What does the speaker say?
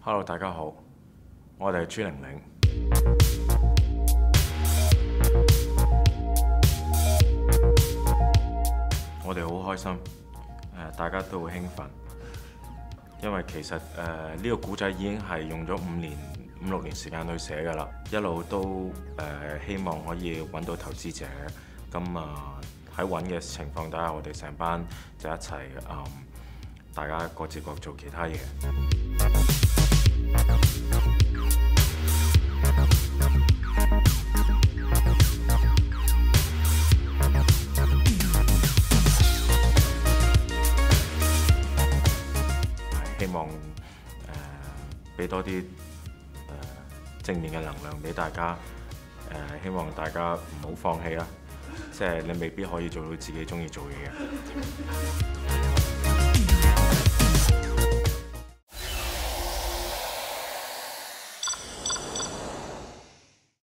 Hello，大家好，我哋係朱玲玲。我哋好開心，大家都好興奮，因為其實呢個古仔已經係用咗5、6年時間去寫㗎啦，一路都希望可以揾到投資者，咁喺揾嘅情況底下，我哋成班就一齊大家各自各做其他嘢。希望俾多啲正面嘅能量俾大家，希望大家唔好放棄啦，即係你未必可以做到自己中意做嘅嘢。